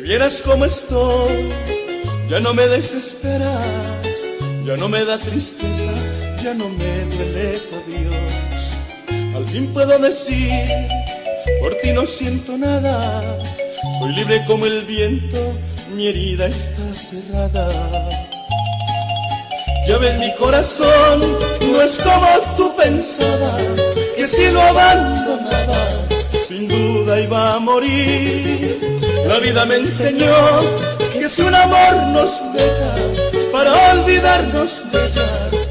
vieras cómo estoy, ya no me desesperas, ya no me da tristeza, ya no me duele tu adiós. Al fin puedo decir, por ti no siento nada, soy libre como el viento, mi herida está cerrada. Ya ves, mi corazón no es como tú pensabas, que si lo abandonabas, sin duda iba a morir. La vida me enseñó que si un amor nos deja, para olvidarnos de ellas,